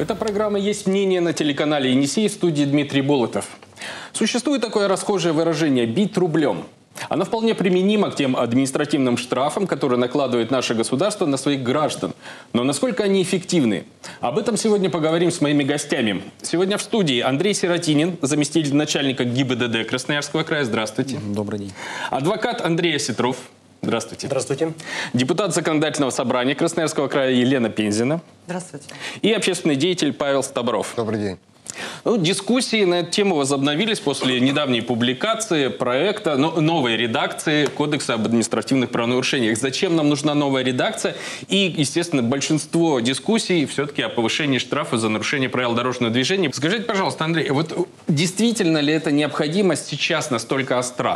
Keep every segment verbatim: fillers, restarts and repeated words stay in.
Эта программа «Есть мнение» на телеканале «Енисей», в студии Дмитрий Болотов. Существует такое расхожее выражение «бить рублем». Оно вполне применимо к тем административным штрафам, которые накладывает наше государство на своих граждан. Но насколько они эффективны? Об этом сегодня поговорим с моими гостями. Сегодня в студии Андрей Сиротинин, заместитель начальника ГИБДД Красноярского края. Здравствуйте. Добрый день. Адвокат Андрей Осетров. Здравствуйте. Здравствуйте. Депутат Законодательного собрания Красноярского края Елена Пензина. Здравствуйте. И общественный деятель Павел Стабров. Добрый день. Ну, дискуссии на эту тему возобновились после недавней публикации проекта, ну, новой редакции Кодекса об административных правонарушениях. Зачем нам нужна новая редакция? И, естественно, большинство дискуссий все-таки о повышении штрафа за нарушение правил дорожного движения. Скажите, пожалуйста, Андрей, вот действительно ли эта необходимость сейчас настолько остра?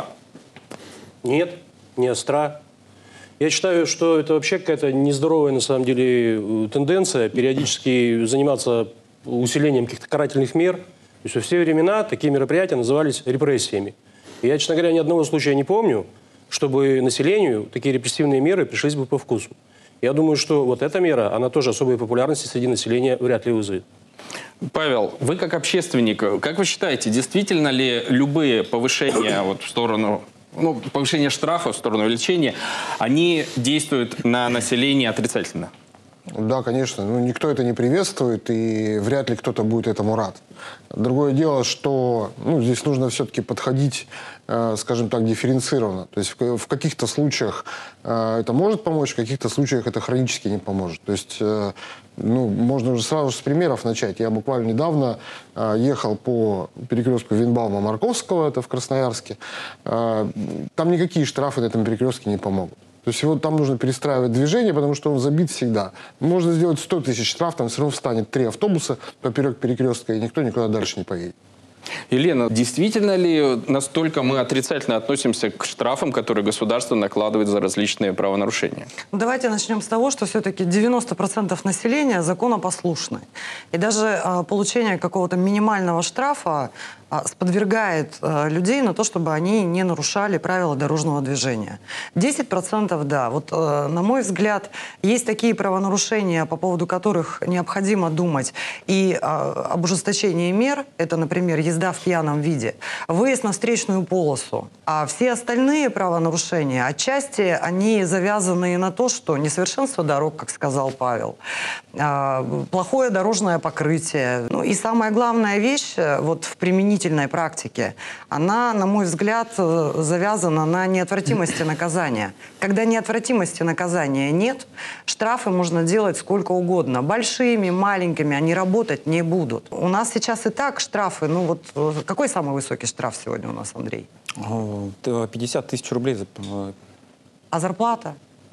Нет, не остра. Я считаю, что это вообще какая-то нездоровая, на самом деле, тенденция периодически заниматься усилением каких-то карательных мер. То есть во все времена такие мероприятия назывались репрессиями. И я, честно говоря, ни одного случая не помню, чтобы населению такие репрессивные меры пришлись бы по вкусу. Я думаю, что вот эта мера, она тоже особой популярности среди населения вряд ли вызовет. Павел, вы как общественник, как вы считаете, действительно ли любые повышения вот в сторону... Ну, повышение штрафа в сторону увеличения, они действуют на население отрицательно? Да, конечно. Ну, никто это не приветствует, и вряд ли кто-то будет этому рад. Другое дело, что ну, здесь нужно все-таки подходить, э, скажем так, дифференцированно. То есть в, в каких-то случаях э, это может помочь, в каких-то случаях это хронически не поможет. То есть э, ну, можно уже сразу с примеров начать. Я буквально недавно э, ехал по перекрестку Винбаума-Марковского, это в Красноярске. Э, там никакие штрафы на этом перекрестке не помогут. То есть вот там нужно перестраивать движение, потому что он забит всегда. Можно сделать сто тысяч штраф, там все равно встанет три автобуса поперек перекрестка, и никто никуда дальше не поедет. Елена, действительно ли настолько мы отрицательно относимся к штрафам, которые государство накладывает за различные правонарушения? Ну, давайте начнем с того, что все-таки девяносто процентов населения законопослушны. И даже э, получение какого-то минимального штрафа э, сподвергает э, людей на то, чтобы они не нарушали правила дорожного движения. десять процентов, да. Вот, э, на мой взгляд, есть такие правонарушения, по поводу которых необходимо думать и э, об ужесточении мер. Это, например, езда в пьяном виде, выезд на встречную полосу. А все остальные правонарушения, отчасти они завязаны на то, что несовершенство дорог, как сказал Павел, плохое дорожное покрытие. Ну и самая главная вещь вот в применительной практике, она, на мой взгляд, завязана на неотвратимости наказания. Когда неотвратимости наказания нет, штрафы можно делать сколько угодно. Большими, маленькими, они работать не будут. У нас сейчас и так штрафы, ну вот какой самый высокий штраф сегодня у нас, Андрей? пятьдесят тысяч рублей. А зарплата?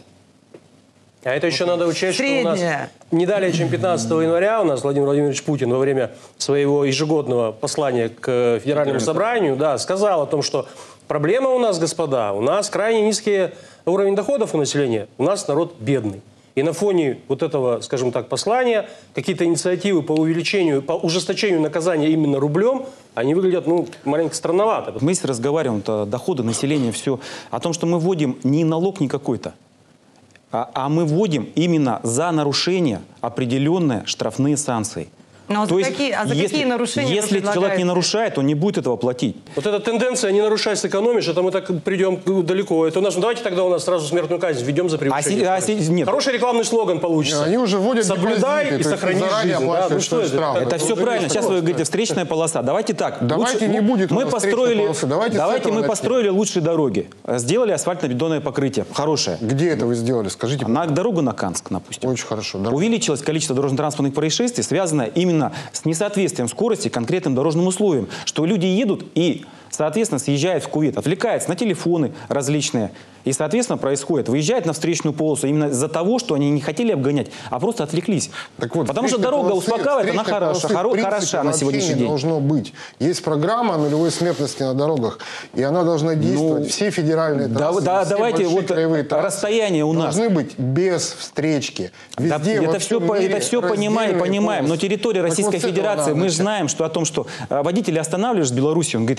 А это еще надо учесть, Средняя. что у нас не далее, чем пятнадцатого января, у нас Владимир Владимирович Путин во время своего ежегодного послания к Федеральному собранию да, сказал о том, что проблема у нас, господа, у нас крайне низкий уровень доходов у населения, у нас народ бедный. И на фоне вот этого, скажем так, послания, какие-то инициативы по увеличению, по ужесточению наказания именно рублем, они выглядят, ну, маленько странновато. Мы если разговариваем о доходы населения, все, о том, что мы вводим не налог не какой-то, а, а мы вводим именно за нарушение определенные штрафные санкции. Ну, а за, То есть, какие, а за если, какие нарушения если человек не нарушает, он не будет этого платить. Вот эта тенденция «не нарушай, сэкономишь», это мы так придем далеко. Это у нас, ну, давайте тогда у нас сразу смертную казнь введем за превышение. А, а, нет. Хороший рекламный слоган получится. Они уже вводят «Соблюдай и сохрани жизнь». Да? Ну, что это? Это, это все правильно. Сейчас вы говорите встречная полоса. Давайте так. Давайте лучше, не будет мы построили, полосы. Давайте, давайте мы начнем. построили лучшие дороги. Сделали асфальтно-бетонное покрытие. Хорошее. Где это вы сделали? Скажите. На дорогу на Канск, допустим. Очень хорошо. Да. Увеличилось количество дорожно-транспортных происшествий, связанное именно с несоответствием скорости конкретным дорожным условиям. Что люди едут и, соответственно, съезжают в кювет, отвлекаются на телефоны различные. И, соответственно, происходит. Выезжают на встречную полосу именно из-за того, что они не хотели обгонять, а просто отвлеклись. Так вот, потому что дорога полосы, успокаивает, она хороша, хоро, хороша на сегодняшний день. Должно быть. Есть программа о нулевой смертности на дорогах, и она должна действовать. Ну, все федеральные трассы, да, все давайте вот расстояние у нас должны быть без встречки. Да, это все, это все понимаем, понимаем. Но территория Российской вот Федерации, мы же начать. знаем, что о том, что водители останавливаешь в Беларуси, он говорит, я Беларусь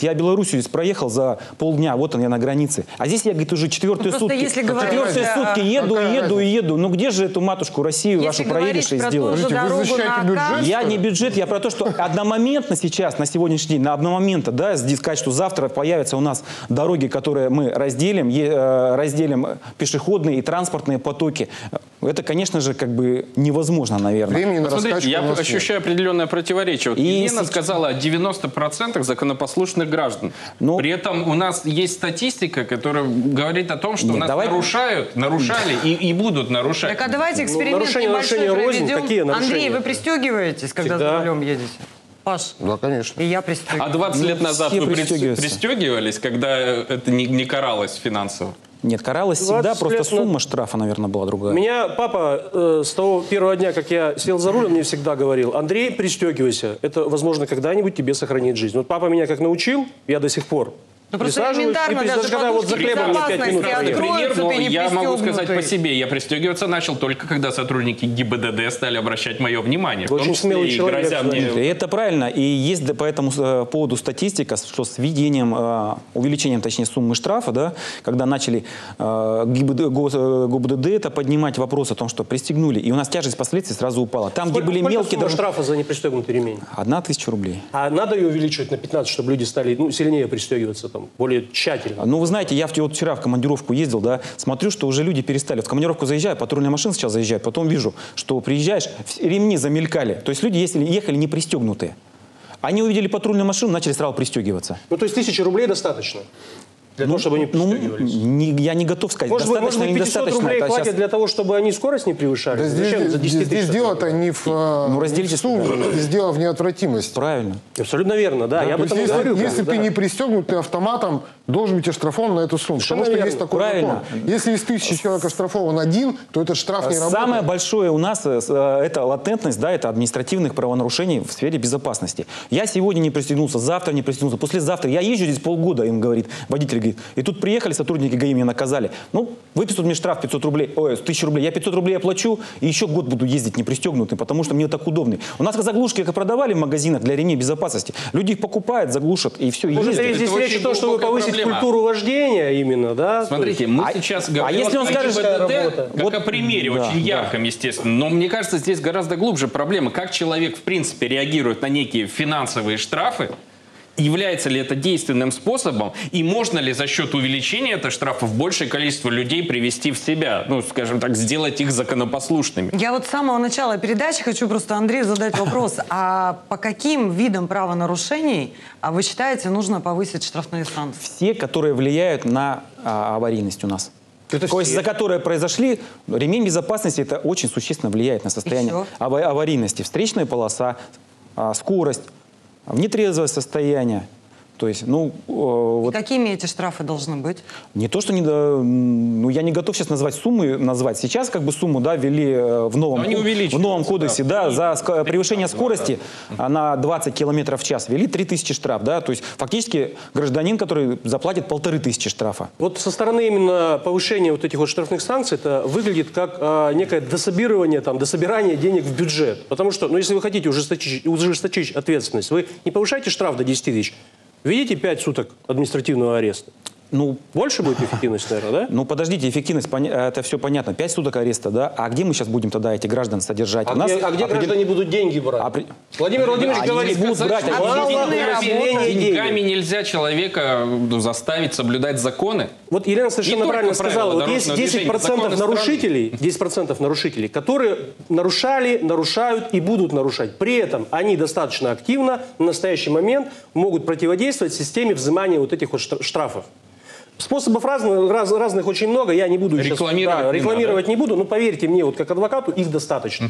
Белоруссию здесь проехал за полдня, вот он я на границе. А здесь я, говорит, уже четвертые Ну, сутки. если говорить, четвертые а, сутки еду, какая еду разница? и еду. Ну где же эту матушку Россию Если вашу говорить проедешь и про ту сделаешь? же Подождите, вы дорогу защищаете на бюджет? Кан- Я не бюджет, я про то, что одномоментно сейчас, на сегодняшний день, на одномоментно, да, здесь сказать, что завтра появятся у нас дороги, которые мы разделим, е- э, разделим пешеходные и транспортные потоки. Это, конечно же, как бы невозможно, наверное. Времени на Смотрите, раскачку я у нас нет. ощущаю определенное противоречие. Вот И Елена сейчас- сказала о девяноста процентах законопослушных граждан. Ну- При этом у нас есть статистика, которая говорит о том, что Нет, у нас давай- нарушают, нарушали и, и будут нарушать. Так а давайте эксперимент нарушение, небольшой нарушение рознь. проведем. Какие нарушения? Андрей, вы пристегиваетесь, когда Всегда. за рулем едете? Паш, Да, конечно. и я А пристегиваюсь. двадцать лет Ну, назад все вы пристегивались. пристегиваются. пристегивались, когда это не, не каралось финансово? Нет, каралась всегда, двадцать просто лет на- сумма штрафа, наверное, была другая. Меня папа э, с того первого дня, как я сел за руль, он мне всегда говорил: Андрей, пристегивайся. Это, возможно, когда-нибудь тебе сохранит жизнь. Вот папа меня как научил, я до сих пор Ну, просто присаживаюсь, и элементарно даже даже когда вот за подушки хлебом на пять минут безопасности проехал. откроются, Пример, но ты не я могу сказать пристегнутый. по себе. Я пристегиваться начал только когда сотрудники ГИБДД стали обращать мое внимание. Вы в том очень числе смелый и человек, грозя мне... И это правильно. И есть да, по этому э, поводу статистика, что с введением, э, увеличением, точнее, суммы штрафа, да, когда начали э, ГИБДД, гос- э, ГУБДД это поднимать вопрос о том, что пристегнули, и у нас тяжесть последствий сразу упала. Там, Сколько, где были сколько мелкие... сумма дорож- штрафа за непристегнутый ремень? Одна тысяча рублей. А надо ее увеличивать на пятнадцать, чтобы люди стали ну, сильнее пристегиваться, там, более тщательно? Ну, вы знаете, я в- вот вчера в командировку ездил, да, смотрю, что уже люди перестали. В командировку заезжаю, патрульная машина сейчас заезжает, потом вижу, что приезжаешь, вс- ремни замелькали. То есть люди если ехали не пристегнутые. Они увидели патрульную машину, начали сразу пристегиваться. Ну, то есть тысячи рублей достаточно для того, чтобы они Ну, пристегивались? не- я не готов сказать, Может быть, может достаточно быть, или пятьсот недостаточно. рублей Это хватит щас- для того, чтобы они скорость не превышали? Да здесь, Зачем за десять здесь, здесь тысяч? дело-то не в, э, Ну, разделите в сумме, здесь дело в неотвратимости. Правильно. Абсолютно верно, да. Да, я об то этом есть и если говорю. если да. ты не пристегнут, ты автоматом должен быть оштрафован на эту сумму. Совершенно Потому что верно. есть такой Правильно. закон. Если из тысячи человек оштрафован один, то этот штраф не Самое работает. большое у нас э, с- э, это латентность, да, это административных правонарушений в сфере безопасности. Я сегодня не пристегнулся, завтра не пристегнулся, послезавтра. Я езжу здесь полгода, им говорит, водитель говорит. И тут приехали сотрудники ГАИ, меня наказали. Ну, выпишут мне штраф пятьсот рублей, ой, тысячу рублей. Я пятьсот рублей оплачу и еще год буду ездить не пристегнутым, потому что мне так удобнее. У нас заглушки как продавали в магазинах для ремней безопасности. Люди их покупают, заглушат и все, и Может, ездят. здесь Это речь очень о том, чтобы глубокая повысить проблема. культуру вождения именно, да? Смотрите, мы А- сейчас а говорим если он о скажет, ГИБДД работа? как Вот- о примере, да, очень да. ярком, естественно. Но мне кажется, здесь гораздо глубже проблема. Как человек, в принципе, реагирует на некие финансовые штрафы, является ли это действенным способом, и можно ли за счет увеличения этого штрафа большее количество людей привести в себя, ну, скажем так, сделать их законопослушными? Я вот с самого начала передачи хочу просто Андрею задать вопрос. А по каким видам правонарушений а, вы считаете нужно повысить штрафные санкции? Все, которые влияют на а, аварийность у нас. Это То есть, все. за которые произошли, ремень безопасности это очень существенно влияет на состояние всё? ава- аварийности. Встречная полоса, а, скорость, нетрезвое состояние. То есть, ну, э, вот Какими эти штрафы должны быть? не то, что не, до- ну, я не готов сейчас назвать суммы, назвать. Сейчас как бы сумму, да, ввели э, в новом, Но они ко- в увеличиваются, новом кодексе, да, да. за ск- превышение скорости а, на двадцать километров в час ввели три тысячи штраф, да, то есть фактически гражданин, который заплатит полторы тысячи штрафа. Вот со стороны именно повышения вот этих вот штрафных санкций это выглядит как а, некое дособирование, там, дособирание денег в бюджет. Потому что, ну, если вы хотите ужесточить, ужесточить ответственность, вы не повышаете штраф до десяти тысяч, введите пять суток административного ареста. Ну, Больше будет эффективность, наверное, да? Ну, подождите, эффективность, поня- это все понятно. Пять суток ареста, да? А где мы сейчас будем тогда этих граждан содержать? А У нас где, а где определ- граждане будут деньги брать? Опре- Владимир Владимирович Они говорит, не будут брать, Сказать, они что мало не у населения деньгами денег. нельзя человека ну, заставить соблюдать законы. Вот Елена совершенно Не правильно только сказала, правила вот есть дорожного десять движения, процентов законы страны. нарушителей, десять процентов нарушителей, которые нарушали, нарушают и будут нарушать. При этом они достаточно активно в настоящий момент могут противодействовать системе взимания вот этих вот штра- штрафов. Способов разных, раз- разных очень много, я не буду сейчас- Рекламировать да, не рекламировать не буду, но поверьте мне, вот как адвокату, их достаточно.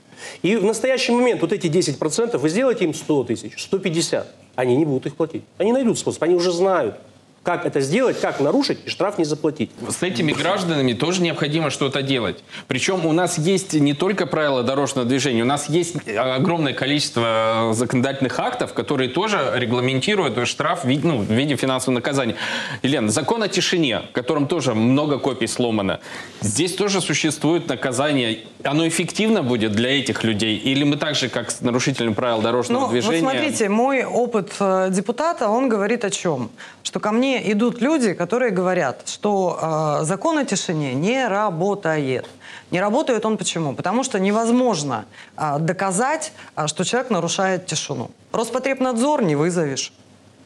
И в настоящий момент вот эти десять процентов, вы сделаете им сто тысяч, сто пятьдесят, они не будут их платить. Они найдут способ, они уже знают. Как это сделать, как нарушить и штраф не заплатить. С этими гражданами тоже необходимо что-то делать. Причем у нас есть не только правила дорожного движения, у нас есть огромное количество законодательных актов, которые тоже регламентируют штраф ну, в виде финансового наказания. Елена, закон о тишине, в котором тоже много копий сломано. Здесь тоже существует наказание. Оно эффективно будет для этих людей? Или мы так же, как с нарушителем правил дорожного ну, движения... Вот смотрите, мой опыт э, депутата, он говорит о чем? Что ко мне идут люди, которые говорят, что э, закон о тишине не работает. Не работает он почему? Потому что невозможно э, доказать, э, что человек нарушает тишину. Роспотребнадзор не вызовешь.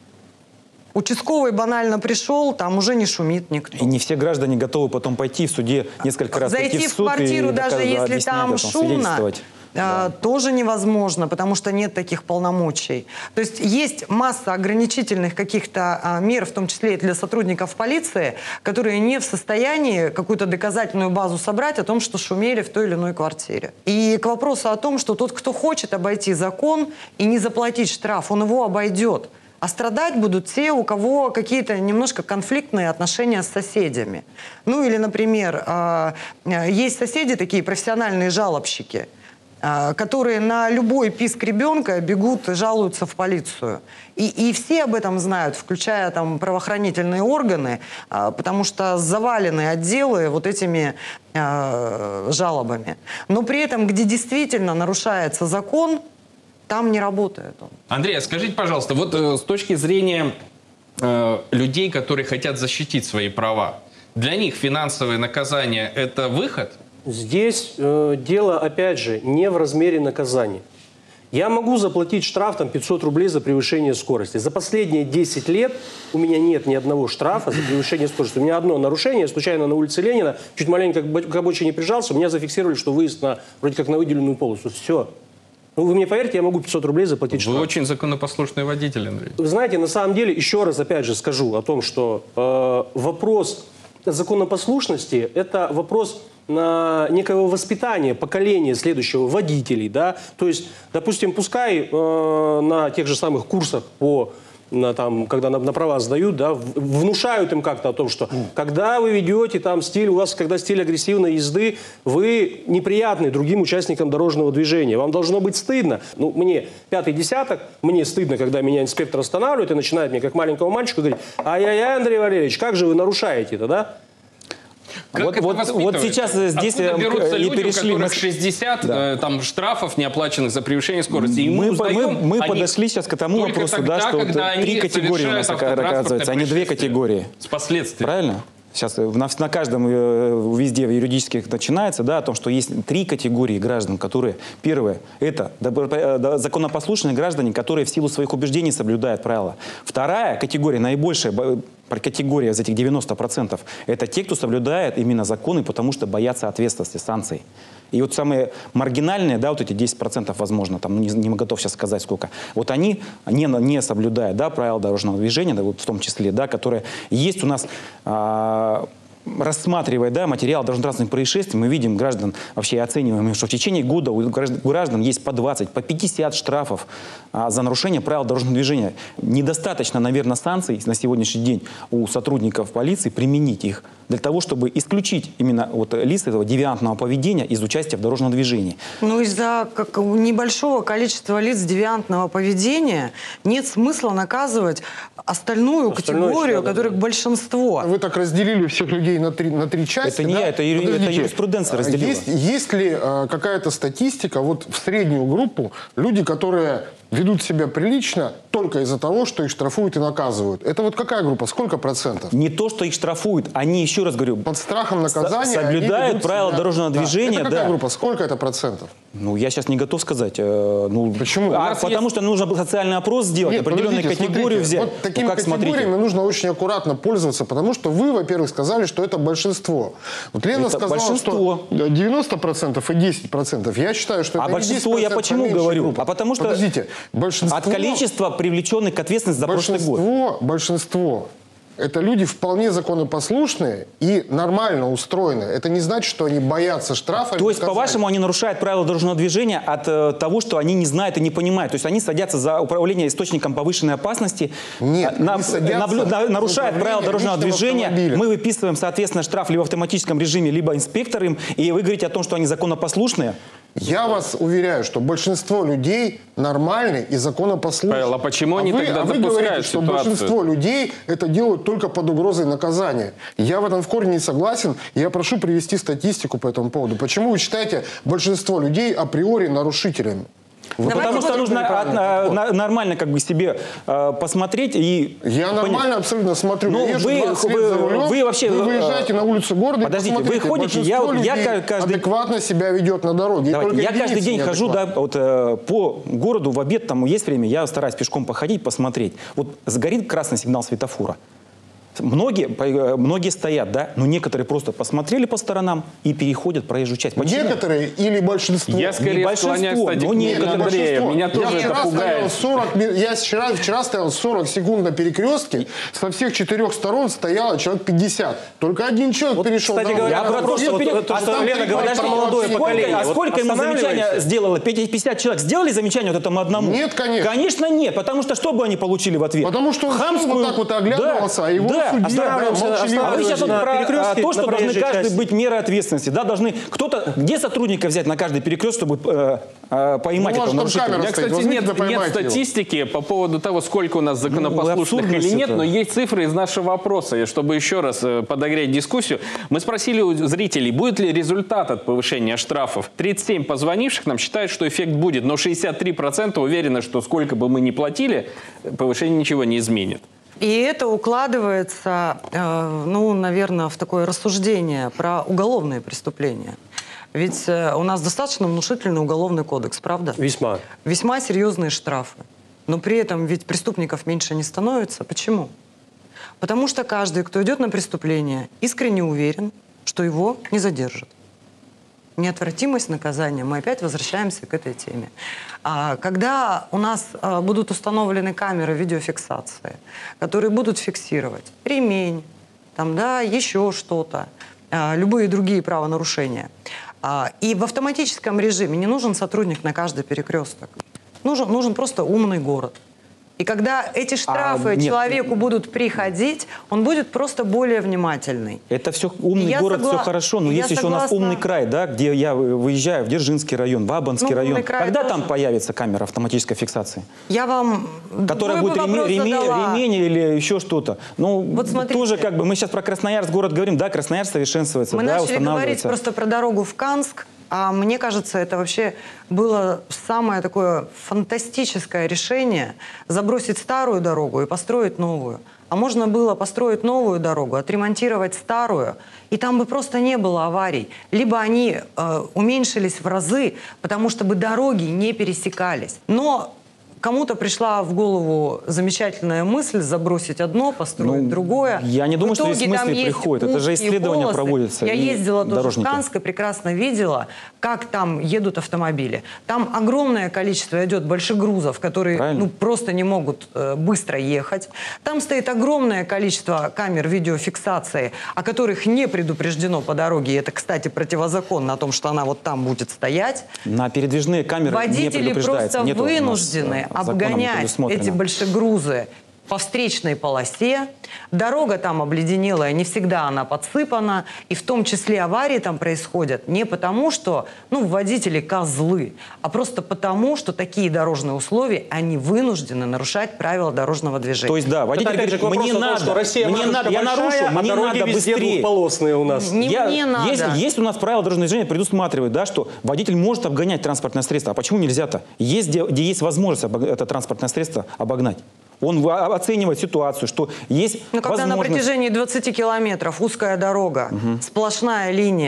Участковый банально пришел, там уже не шумит никто. И не все граждане готовы потом пойти в суде несколько раз Зайти пойти в, в суд квартиру, и даже доказывать, если там этом, шумно, Да. тоже невозможно, потому что нет таких полномочий. То есть есть масса ограничительных каких-то а, мер, в том числе и для сотрудников полиции, которые не в состоянии какую-то доказательную базу собрать о том, что шумели в той или иной квартире. И к вопросу о том, что тот, кто хочет обойти закон и не заплатить штраф, он его обойдет. А страдать будут те, у кого какие-то немножко конфликтные отношения с соседями. Ну или, например, а, есть соседи такие профессиональные жалобщики, которые на любой писк ребенка бегут и жалуются в полицию. И, и все об этом знают, включая там правоохранительные органы, потому что завалены отделы вот этими э, жалобами. Но при этом, где действительно нарушается закон, там не работает он. Андрей, а скажите, пожалуйста, вот э, с точки зрения э, людей, которые хотят защитить свои права, для них финансовые наказания – это выход? Здесь э, дело, опять же, не в размере наказания. Я могу заплатить штраф там, пятьсот рублей за превышение скорости. За последние десять лет у меня нет ни одного штрафа за превышение скорости. У меня одно нарушение, случайно на улице Ленина, чуть маленько к обочине прижался, меня зафиксировали, что выезд на, вроде как на выделенную полосу. Все. Ну, вы мне поверьте, я могу пятьсот рублей заплатить штраф. Вы очень законопослушный водитель, Андрей. Вы знаете, на самом деле, еще раз опять же скажу о том, что э, вопрос законопослушности – это вопрос на некого воспитания поколения следующего водителей, да, то есть, допустим, пускай э, на тех же самых курсах по на, там, когда на, на права сдают, да, внушают им как-то о том, что когда вы ведете там стиль, у вас, когда стиль агрессивной езды, вы неприятны другим участникам дорожного движения. Вам должно быть стыдно. Ну, мне пятый десяток, мне стыдно, когда меня инспектор останавливает и начинает мне, как маленького мальчика, говорить: ай-яй-яй, Андрей Валерьевич, как же вы нарушаете-то, да? Как вот, это вот, вот сейчас здесь Откуда берутся не люди, перешли. у которых шестьдесят да. э, там, штрафов, неоплаченных за превышение скорости? И мы мы, мы, мы они подошли сейчас к тому вопросу, тогда, да, что вот три категории у нас оказывается, а не две категории. С последствиями. Правильно? Сейчас на, на каждом, везде юридических начинается, да, о том, что есть три категории граждан, которые, первое, это законопослушные граждане, которые в силу своих убеждений соблюдают правила. Вторая категория, наибольшая категория из этих девяноста процентов, это те, кто соблюдает именно законы, потому что боятся ответственности, санкций. И вот самые маргинальные, да, вот эти десять процентов, возможно, там, не, не готов сейчас сказать сколько, вот они не, не соблюдают, да, правила дорожного движения, да, вот в том числе, да, которые есть у нас, а, рассматривая, да, материал дорожно-транспортных происшествий, мы видим граждан, вообще оцениваем, что в течение года у граждан, у граждан есть по двадцать, по пятьдесят штрафов а, за нарушение правил дорожного движения. Недостаточно, наверное, санкций на сегодняшний день у сотрудников полиции применить их для того, чтобы исключить именно вот лиц этого девиантного поведения из участия в дорожном движении. Ну, из-за как, небольшого количества лиц девиантного поведения нет смысла наказывать остальную Остальное категорию, надо, которых да. большинство. Вы так разделили всех людей на три, на три части. Это не да? я, это, юри, это Подождите. юриспруденция разделила. Есть, есть ли э, какая-то статистика вот в среднюю группу, люди, которые ведут себя прилично только из-за того, что их штрафуют и наказывают? Это вот какая группа? Сколько процентов? Не то, что их штрафуют, они, еще раз говорю, Под страхом наказания соблюдают они ведут правила себя- дорожного Да. движения, Это какая да. группа? Сколько это процентов? ну, я сейчас не готов сказать. Э, ну, Почему? У А, нас потому есть- что нужно социальный опрос сделать, Нет, определенную подождите, категорию смотрите, взять. Вот такими ну, как категориями смотрите? нужно очень аккуратно пользоваться, потому что вы, во-первых, сказали, что это большинство. Вот Лена Это сказала, большинство. что девяносто процентов и десять процентов. Я считаю, что А это не большинство я десять процентов, почему меньшая говорю? группа. А потому что Подождите, большинство... От количества привлеченных к ответственности за прошлый год. Большинство, большинство Это люди вполне законопослушные и нормально устроенные. Это не значит, что они боятся штрафа. То есть, по-вашему, они нарушают правила дорожного движения от э, того, что они не знают и не понимают. То есть они садятся за управление источником повышенной опасности, Нет, на, они садятся наблю, на, нарушают правила дорожного движения. автомобиля. Мы выписываем, соответственно, штраф либо в автоматическом режиме, либо инспектор им. И вы говорите о том, что они законопослушные. Я вас уверяю, что большинство людей нормальные и законопослушные. Павел, а почему они вы, тогда а вы допускают говорите, что ситуацию? большинство людей это делают только под угрозой наказания. Я в этом в корне не согласен. Я прошу привести статистику по этому поводу. Почему вы считаете большинство людей априори нарушителями? Вот потому что нужно от, а, на, нормально как бы себе а, посмотреть и Я понять. нормально абсолютно смотрю. Ну, Я езжу вы- двадцать лет вы- за рулем, вы вообще, вы э, выезжаете на улицу города подождите, и вы посмотрите, ходите, я- большинство я людей каждый- адекватно себя ведет на дороге. И Давайте, только я каждый единицы день хожу, да, неадекватно. вот, э, по городу в обед, там есть время, я стараюсь пешком походить, посмотреть. Вот сгорит красный сигнал светофора. Многие, по- многие стоят, да, но некоторые просто посмотрели по сторонам и переходят проезжую часть. Почему? Некоторые или большинство? Я скорее большинство, склоняюсь, кстати, но к не- мнению это Андрея. большинство. Меня тоже я это вчера пугает. стоял сорок, ми- я вчера, вчера стоял сорок секунд на перекрестке, со всех четырех сторон стояло человек пятьдесят. Только один человек перешел кстати дорогу. говоря, Я про то, вопрос, что, вот пере- то, а что там Лена пере- говорит подожди, про молодое сколько- поколение. А Вот сколько ему замечания останавливаемся. сделало? пятьдесят человек сделали замечание вот этому одному? Нет, конечно. Конечно, нет, потому что что бы они получили в ответ? Потому что он Хамскую- вот так вот оглядывался, да, а его да, судья останавливаемся, да, молчаливо. А вы сейчас вот на про перекрестке, а, то, на что должны проезжей каждый части. быть меры ответственности. Да, должны кто-то, где сотрудника взять на каждый перекрест, чтобы э, э, поймать Ну, у вас этого там нарушителя? камера У меня, стоит. кстати, Возьмите, нет, да нет поймайте его. статистики по поводу того, сколько у нас Ну, законопослушных абсурдность или нет, это. но есть цифры из нашего опроса. И чтобы еще раз э, подогреть дискуссию, мы спросили у зрителей, будет ли результат от повышения штрафов. тридцать семь позвонивших нам считают, что эффект будет, но шестьдесят три процента уверены, что сколько бы мы ни платили, повышение ничего не изменит. И это укладывается, э, ну, наверное, в такое рассуждение про уголовные преступления. Ведь э, у нас достаточно внушительный уголовный кодекс, правда? Весьма. Весьма серьезные штрафы. Но при этом ведь преступников меньше не становится. Почему? Потому что каждый, кто идет на преступление, искренне уверен, что его не задержат. Неотвратимость наказания. Мы опять возвращаемся к этой теме. А, когда у нас а, будут установлены камеры видеофиксации, которые будут фиксировать ремень, там, да, еще что-то, а, любые другие правонарушения, а, и в автоматическом режиме не нужен сотрудник на каждый перекресток. Нужен, нужен просто умный город. И когда эти штрафы А, нет. человеку будут приходить, он будет просто более внимательный. Это все умный Я город, согла- все хорошо, но я есть еще у нас согласна. умный край, да, где я выезжаю в Дзержинский район, в Абанский Ну, умный район. край Когда тоже. там появится камера автоматической фиксации? Я вам Которая другой будет бы ремень, вопрос ремень, задала. ремень или еще что-то. Ну, Вот смотрите. тоже как бы, мы сейчас про Красноярск город говорим, да, Красноярск совершенствуется, Мы да, начали говорить устанавливается. просто про дорогу в Канск, а мне кажется, это вообще было самое такое фантастическое решение забросить старую дорогу и построить новую. А можно было построить новую дорогу, отремонтировать старую, и там бы просто не было аварий. Либо они э, уменьшились в разы, потому что бы дороги не пересекались. Но кому-то пришла в голову замечательная мысль забросить одно, построить Ну, другое. я не думаю, В что итоге здесь там мысли есть приходят. Это же узкие исследования полосы. проводятся, Я и ездила тоже дорожники. в Канск и прекрасно видела, как там едут автомобили. Там огромное количество идет больших грузов, которые Правильно. ну, просто не могут э, быстро ехать. Там стоит огромное количество камер видеофиксации, о которых не предупреждено по дороге. И это, кстати, противозаконно о том, что она вот там будет стоять. На передвижные камеры не Водители предупреждается. просто Нету у нас, вынуждены э, законом обгонять предусмотрено. эти большегрузы по встречной полосе. Дорога там обледенелая, не всегда она подсыпана. И в том числе аварии там происходят не потому, что ну, водители козлы, а просто потому, что такие дорожные условия, они вынуждены нарушать правила дорожного движения. То есть, да, водитель Это опять же говорит, к мне вопросу о том, надо, что Россия мне надо, я большая, нарушу, а мне дороги надо везде быстрее. двухполосные у нас. Не Я- мне надо. Есть, есть у нас правила дорожного движения предусматривают, да, что водитель может обгонять транспортное средство. А почему нельзя-то? Есть, где, где есть возможность обог- это транспортное средство обогнать. Он в- оценивает ситуацию, что есть Ну, когда на возможность... протяжении двадцати километров узкая дорога, сплошная линия,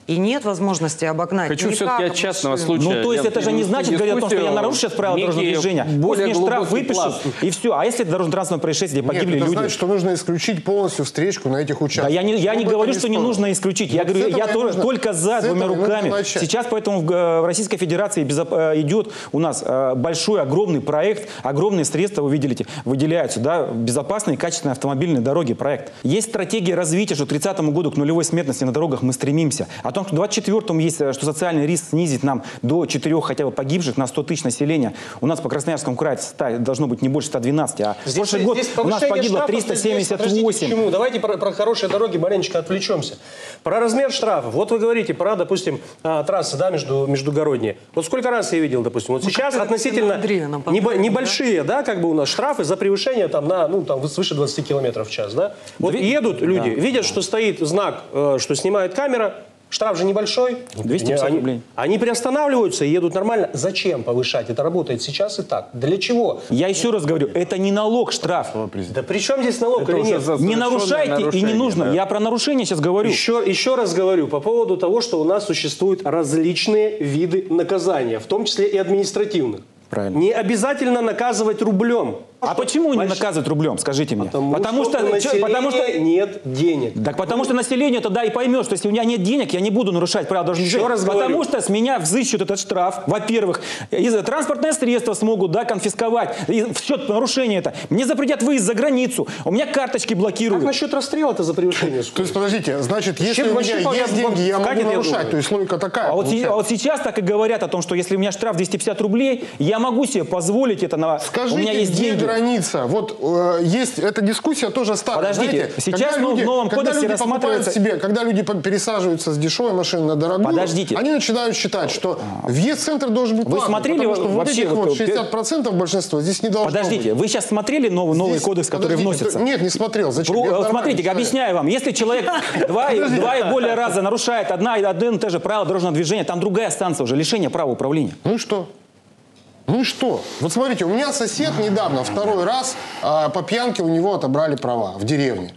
и нет возможности обогнать. Хочу никак все-таки от частного машину. случая. Ну, то есть Я это же не значит, говорят о том, что я нарушу сейчас правила дорожного движения. Пусть мне штраф выпишут, и все. А если это дорожно-транспортное происшествие, где погибли Нет, это люди? значит, что нужно исключить полностью встречку на этих участках. Да я не, я не Чтобы говорю, это что не стоило. нужно исключить. Я Вот с говорю, этого я и тоже нужно- только за с двумя этого и нужно руками. начать. Сейчас поэтому в, э, в Российской Федерации безо- э, идет у нас э, большой, огромный проект, огромные средства, вы видели, выделяются, да, безопасные, качественные автомобильные дороги проект. Есть стратегия развития, что к тридцатому году к нулевой смертности на дорогах мы стремимся. О том, что к двадцать четвёртому есть, э, что социальный риск снизить нам до четырех хотя бы погибших на сто тысяч населения. У нас по Красноярскому краю ста- должно быть не больше ста двенадцати, а в прошлый год у нас погибло триста семьдесят восемь. Почему? Давайте про, про хорошие дороги маленечко отвлечемся. Про размер штрафов. Вот вы говорите про, допустим, а, трассы, да, между, междугородние. Вот сколько раз я видел, допустим, вот сейчас как относительно Андрея нам небо- подправил, небольшие, да? как бы у нас штрафы за превышение там на, ну, там, свыше двадцати километров в час, да? Вот Две- едут люди, да. видят, что стоит знак, э, что снимает камера, штраф же небольшой. двести пятьдесят они, рублей. Они приостанавливаются и едут нормально. Зачем повышать? Это работает сейчас и так. Для чего? Я еще раз говорю, это не налог, штраф. Да при чем здесь налог Это или уже нет? за- Не совершенное нарушайте и не нарушение, нужно. да. Я про нарушение сейчас говорю. Еще, еще раз говорю по поводу того, что у нас существуют различные виды наказания, в том числе и административных. Правильно. Не обязательно наказывать рублем. А почему не Больш- наказывать рублем, скажите мне? Потому, что, у чё- населения потому что нет денег. Так потому что население тогда и поймет, что если у меня нет денег, я не буду нарушать правила дорожного Еще движения. раз Потому говорю. что с меня взыщут этот штраф, во-первых. Из транспортное средство смогут, да, конфисковать. И в счет нарушения это. Мне запретят выезд за границу. У меня карточки Как блокируют. насчет расстрела-то за превышение То скорости? есть, подождите, значит, если Чем у вообще меня есть я- деньги, я вкатит, могу я нарушать. думаю. То есть логика такая. А вот, се- получается. а вот сейчас так и говорят о том, что если у меня штраф двести пятьдесят рублей, я могу себе позволить это на... Скажите, у меня есть где деньги. граница? Вот э, есть эта дискуссия тоже старая. Подождите, Знаете, сейчас когда в люди- новом когда кодексе люди покупают рассматривается- себе, когда люди по- пересаживаются с дешевой машины на дорогую, Подождите. они начинают считать, что въезд в центр должен быть Вы платный, смотрели потому что вот вообще этих вот, вот э, шестьдесят процентов большинства здесь не должно Подождите, быть. вы сейчас смотрели новый, новый Здесь- кодекс, который подождите, вносится? то- Нет, не смотрел. Зачем? Про- Я э, нормальный Смотрите, человек. объясняю вам. Если человек два, и- два и более раза нарушает одна и одно и то же правило дорожного движения, там другая станция уже, лишение права управления. Ну и что? Ну и что? Вот смотрите, у меня сосед недавно, второй раз, а, по пьянке у него отобрали права в деревне.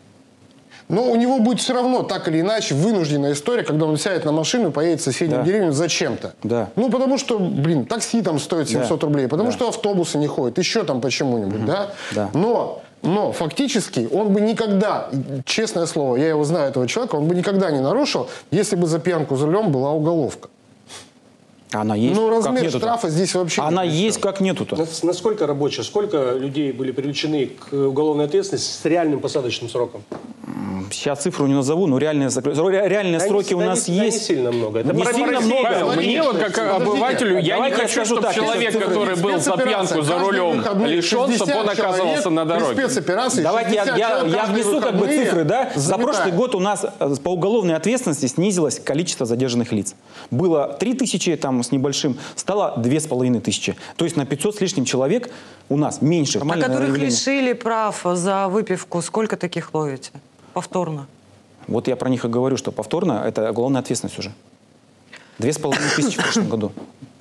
Но у него будет все равно, так или иначе, вынужденная история, когда он сядет на машину и поедет в соседнюю Да. деревню зачем-то. Да. Ну, потому что, блин, такси там стоит семьсот Да. рублей, потому Да. что автобусы не ходят, еще там почему-нибудь, да? Да. Но, но фактически он бы никогда, честное слово, я его знаю, этого человека, он бы никогда не нарушил, если бы за пьянку за рулем была уголовка. Она есть. Ну, как размер нету-то? штрафа здесь вообще... Она ни при есть, чем. как нету-то. Нас- Насколько рабочие, сколько людей были привлечены к уголовной ответственности с реальным посадочным сроком? Сейчас цифру не назову, но реальные, зак- ре- реальные Да сроки не- у да нас не- да есть. не сильно много. Это Не про- сильно про Россию. много. Павел, Смотрите, мне вот как подождите. обывателю, я не Давайте я хочу, скажу чтобы так, человек, это который был за Спецоперация. пьянку за Каждые рулем выходные лишен, чтобы он шестьдесят оказывался человек на при дороге. спецоперации Давайте я, шестьдесят я, человек я каждые внесу как бы выходные цифры, да? За заметают. прошлый год у нас э, по уголовной ответственности снизилось количество задержанных лиц. Было три тысячи там с небольшим, стало две с половиной тысячи. То есть на пятьсот с лишним человек у нас меньше. А Нормальное которых явление. лишили прав за выпивку, сколько таких ловите? Повторно. Вот я про них и говорю, что повторно это уголовная ответственность уже. Две с половиной тысячи в прошлом году.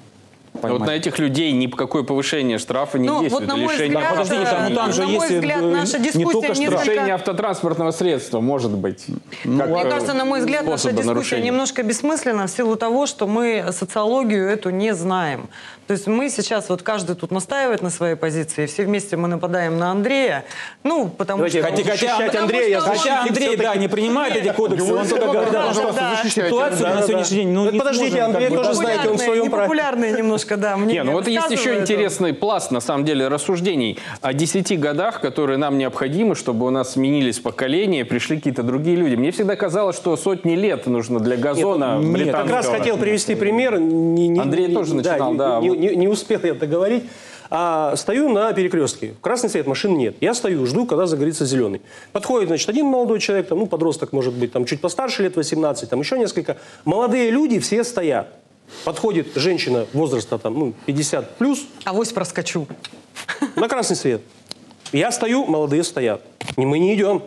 Вот на Поймали. этих людей никакое повышение штрафа не Ну, действует. вот на мой Лишение- взгляд, Так, подождите, там- э, там же на мой есть, взгляд, э, наша не дискуссия только штраф. несколько... Лишение автотранспортного средства, может быть. как, Мне э, кажется, на мой взгляд, наша способа дискуссия нарушения. немножко бессмысленна в силу того, что мы социологию эту не знаем. То есть мы сейчас, вот каждый тут настаивает на своей позиции, все вместе мы нападаем на Андрея, ну, потому Давайте, что... хотя- хотя потому Андрея, я что он- защитник Хотя Андрей, все-таки. да, не принимает эти кодексы, он только говорит о том, что да, защищайте. ситуацию Да, на да, сегодняшний да. день, ну, Ну, не подождите, сможем, Андрей как бы, тоже знаете, он в своем праве. Непопулярные немножко, да, мне Не, ну вот есть еще интересный пласт, на самом деле, рассуждений о десяти годах, которые нам необходимы, чтобы у нас сменились поколения, пришли какие-то другие люди. Мне всегда казалось, что сотни лет нужно для газона Нет, британского. Как раз хотел привести пример. Не- не- Андрей не- тоже начинал, не- да. Не, не- не успел я договорить. А, стою на перекрестке. Красный свет, машин нет. Я стою, жду, когда загорится зеленый. Подходит, значит, один молодой человек, там, ну, подросток, может быть, там, чуть постарше, лет восемнадцать, там, еще несколько. Молодые люди все стоят. Подходит женщина возраста, там, ну, пятьдесят плюс, Авось проскочу. на красный свет. Я стою, молодые стоят. И мы не идем.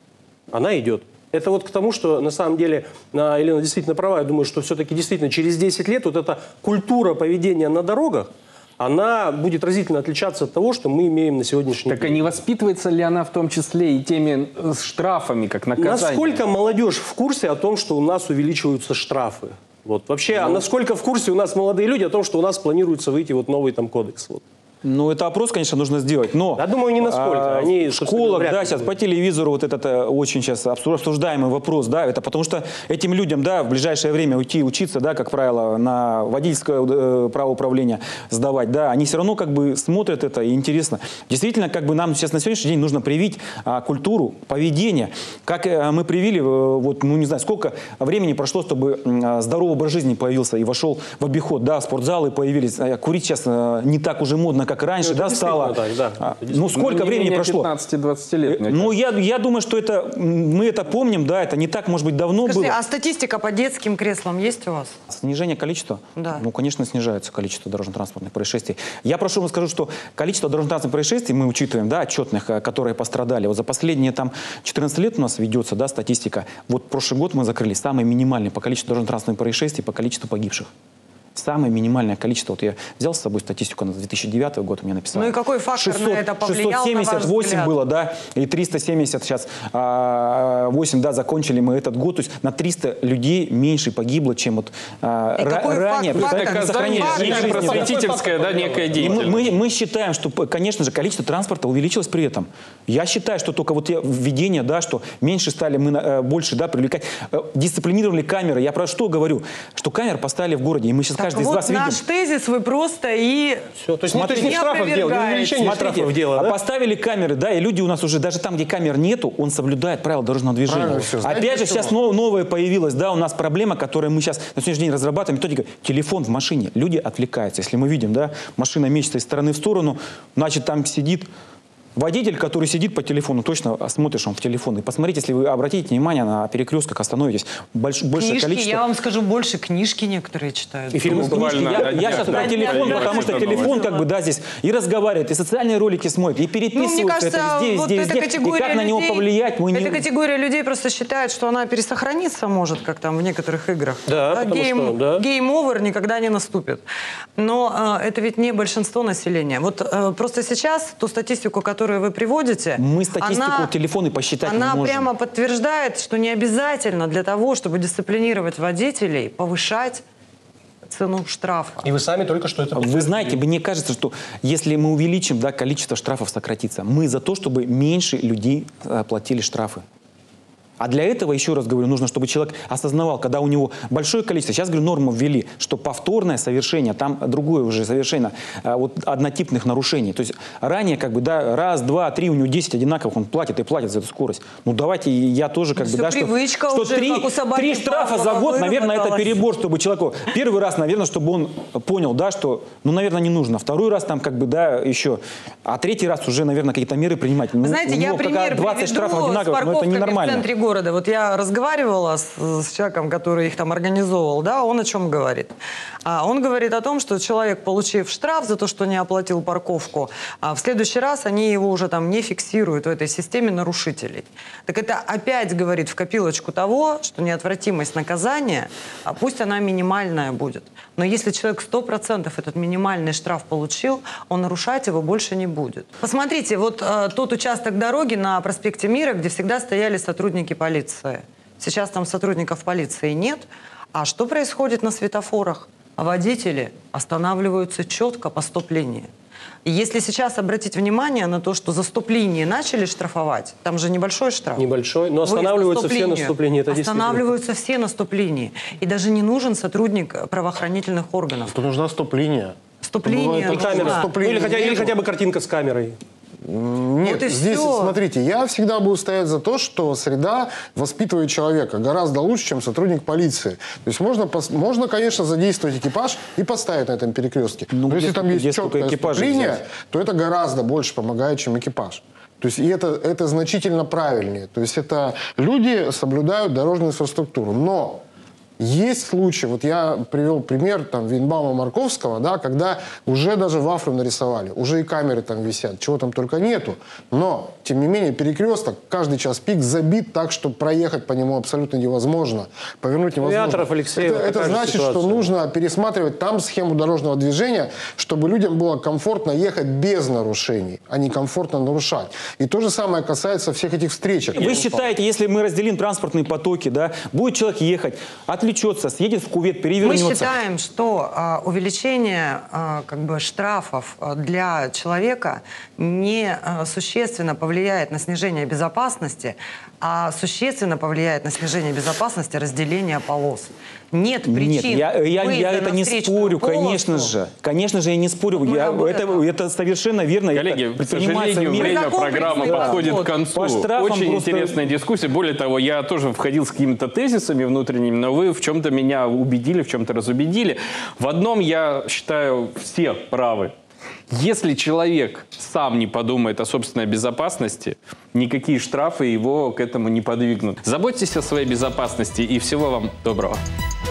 Она идет. Это вот к тому, что на самом деле а, Елена действительно права. Я думаю, что все-таки действительно через десять лет вот эта культура поведения на дорогах, она будет разительно отличаться от того, что мы имеем на сегодняшний Так день. а не воспитывается ли она в том числе и теми штрафами, как наказание? Насколько молодежь в курсе о том, что у нас увеличиваются штрафы? Вот. Вообще, а насколько в курсе у нас молодые люди о том, что у нас планируется выйти вот новый там кодекс? Вот. Ну, это опрос, конечно, нужно сделать, но... Я думаю, не насколько. а, Они, в школах, вряд ли да, сейчас будут. по телевизору вот этот э, очень сейчас обсуждаемый вопрос, да, это потому что этим людям, да, в ближайшее время уйти учиться, да, как правило, на водительское э, право управления сдавать, да, они все равно как бы смотрят это, и интересно. Действительно, как бы нам сейчас на сегодняшний день нужно привить а, культуру поведения, как э, мы привили, э, вот, ну, не знаю, сколько времени прошло, чтобы э, здоровый образ жизни появился и вошел в обиход, да, спортзалы появились, а, курить сейчас э, не так уже модно, как раньше, Ну, да, это стало. действительно так, да. А, Это ну, сколько Ну, не времени менее прошло? пятнадцати-двадцати лет, мне Ну, я, я думаю, что это, м, мы это помним, да, это не так, может быть, давно Скажите, было. а статистика по детским креслам есть у вас? Снижение количества? Да. Ну, конечно, снижается количество дорожно-транспортных происшествий. Я прошу вам скажу, что количество дорожно-транспортных происшествий мы учитываем, да, отчетных, э, которые пострадали. Вот за последние там четырнадцать лет у нас ведется, да, статистика. Вот прошлый год мы закрыли самый минимальный по количеству дорожно-транспортных происшествий, по количеству погибших. Самое минимальное количество. Вот я взял с собой статистику на две тысячи девятый год, у меня написал. Ну и какой фактор на это повлиял, шестьсот семьдесят восемь на ваш взгляд? было, да, и триста семьдесят сейчас, а, восемь, да, закончили мы этот год. То есть на триста людей меньше погибло, чем вот а, И ра- какой ранее. факт- Представляете, фактор? сохранили Фактор. жизни, Или да. просветительская, да, некая И мы, деятельность. мы, мы считаем, что, конечно же, количество транспорта увеличилось при этом. Я считаю, что только вот те введение, да, что меньше стали мы э, больше, да, привлекать, э, дисциплинировали камеры. Я про что говорю? Что камеры поставили в городе, и мы сейчас Так каждый вот из вас видим. наш тезис вы просто и... Все. То есть, не- то есть не в Не штрафах дело, не в опровергаете. увеличении Смотрите, штрафов дело, а да? поставили камеры, да, и люди у нас уже, даже там, где камер нету, он соблюдает правила дорожного движения. Правильно всё. Знаете Опять же, почему? сейчас нов- новое появилось, да, у нас проблема, которую мы сейчас на сегодняшний день разрабатываем, методика, телефон в машине, люди отвлекаются. Если мы видим, да, машина мечется из стороны в сторону, значит, там сидит водитель, который сидит по телефону, точно смотришь он в телефон. И посмотрите, если вы обратите внимание на перекрестках, остановитесь, больш, большее Книжки, количество... я вам скажу, больше книжки некоторые читают. И фильмы Книжки. Буквально Я, на я днях, сейчас да, про телефон, да, потому да, что да, телефон да. как бы, да, здесь и разговаривает, и социальные ролики смотрит, и переписывается, кажется, это везде, вот везде, эта везде. И категория как на него людей- повлиять, мы Эта не... категория людей просто считает, что она пересохранится может, как там в некоторых играх. Да, потому гейм, что, да. гейм-овер никогда не наступит. Но э, это ведь не большинство населения. Вот э, просто сейчас ту статистику, которую вы приводите, Мы статистику она, телефоны посчитать она не можем. прямо подтверждает, что не обязательно для того, чтобы дисциплинировать водителей, повышать цену штрафа. И вы сами только что это Вы знаете, мне кажется, что если мы увеличим, да, количество штрафов сократится, мы за то, чтобы меньше людей э, платили штрафы. А для этого, еще раз говорю, нужно, чтобы человек осознавал, когда у него большое количество, сейчас, говорю, норму ввели, что повторное совершение, там другое уже совершенно а, вот, однотипных нарушений. То есть ранее, как бы, да, раз, два, три, у него десять одинаковых, он платит и платит за эту скорость. Ну, давайте я тоже, как Ну, бы, всё, да, что, привычка что уже, три, как у собаки три штрафа за Павлова год, наверное, это выработалась. перебор, чтобы человеку, первый раз, наверное, чтобы он понял, да, что, ну, наверное, не нужно. Второй раз там, как бы, да, еще. А третий раз уже, наверное, какие-то меры принимать. Ну, Вы знаете, у я него пример какая- двадцать приведу штрафов с одинаковых, но это парковками ненормально. в центре города. Вот я разговаривала с, с человеком, который их там организовывал, да, он о чем говорит? А, он говорит о том, что человек, получив штраф за то, что не оплатил парковку, а в следующий раз они его уже там не фиксируют в этой системе нарушителей. Так это опять говорит в копилочку того, что неотвратимость наказания, а пусть она минимальная будет. Но если человек сто процентов этот минимальный штраф получил, он нарушать его больше не будет. Посмотрите, вот э, тот участок дороги на проспекте Мира, где всегда стояли сотрудники полиции. Сейчас там сотрудников полиции нет. А что происходит на светофорах? Водители останавливаются четко по стоп-линии. И если сейчас обратить внимание на то, что за стоп-линии начали штрафовать, там же небольшой штраф. Небольшой, но Выезд останавливаются на все на стоп-линию. стоп-линии. Это действительно. Останавливаются все на стоп-линии. И даже не нужен сотрудник правоохранительных органов. То нужна стоп-линия. Стоп-линия Бывает И такое, камера. что нужна. Ну, стоп-линии или, хотя, или нету. хотя бы картинка с камерой. Нет, Вот и здесь, всё. смотрите, я всегда буду стоять за то, что среда воспитывает человека гораздо лучше, чем сотрудник полиции. То есть можно, пос- можно конечно, задействовать экипаж и поставить на этом перекрестке. Ну, Но где если там сколько- есть где сколько четкая экипажей стоп-линия, взять? то это гораздо больше помогает, чем экипаж. То есть и это, это значительно правильнее. То есть это люди соблюдают дорожную инфраструктуру. Но Есть случаи, вот я привел пример там Вейнбаума, Марковского, да, когда уже даже вафлю нарисовали, уже и камеры там висят, чего там только нету. Но, тем не менее, перекресток, каждый час пик забит так, что проехать по нему абсолютно невозможно, повернуть невозможно. Виаторов, Алексеева, это это значит, ситуация. что нужно пересматривать там схему дорожного движения, чтобы людям было комфортно ехать без нарушений, а не комфортно нарушать. И то же самое касается всех этих встречек. Вы считаете, если мы разделим транспортные потоки, да, будет человек ехать, отвлечется, съедет в кувет, перевернется? Мы считаем, что а, увеличение а, как бы штрафов а, для человека не а, существенно повлияет на снижение безопасности, а существенно повлияет на снижение безопасности разделения полос. Нет причин. Нет, я, я, выезда я это на не встречную спорю, полосу. конечно же. Конечно же, я не спорю. Мы Я, об это, этом. это совершенно верно. Коллеги, это к предпринимается сожалению, мер- время Каков программы предел? подходит Вот. к концу. По штрафам Очень просто- интересная дискуссия. Более того, я тоже входил с какими-то тезисами внутренними, но вы в чем-то меня убедили, в чем-то разубедили. В одном, я считаю, все правы. Если человек сам не подумает о собственной безопасности, никакие штрафы его к этому не подвигнут. Заботьтесь о своей безопасности и всего вам доброго.